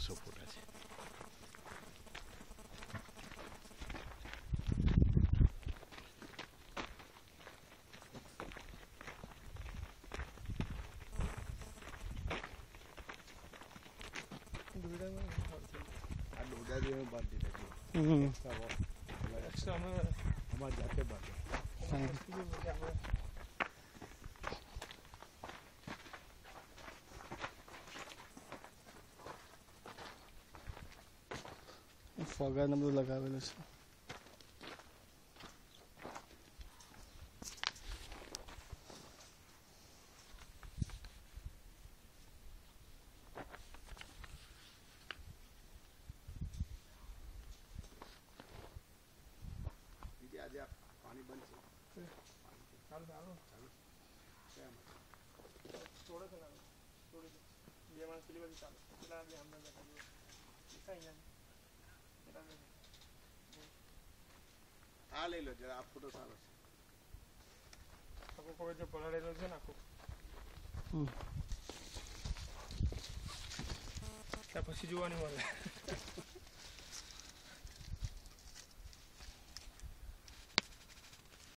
200 ફોટા છે. આ ડોડા જેવો બાંધી દીધો. અમારે જાતે બાંધે. ફોગાને બધું લગાવેલું છે. આજે પાણી બંધ છે. ચાલુ ચાલુ થોડો છે ને થોડી બે માણસ પેલી બાજુ ચાલુ પેલા બે હમણાં જતા દેખાય ને આ લઈ લો જરા. આ ફોટો સારો છે. આખો કોઈ જો પલાળેલો છે ને આખો ત્યાં પછી જોવાની મળે.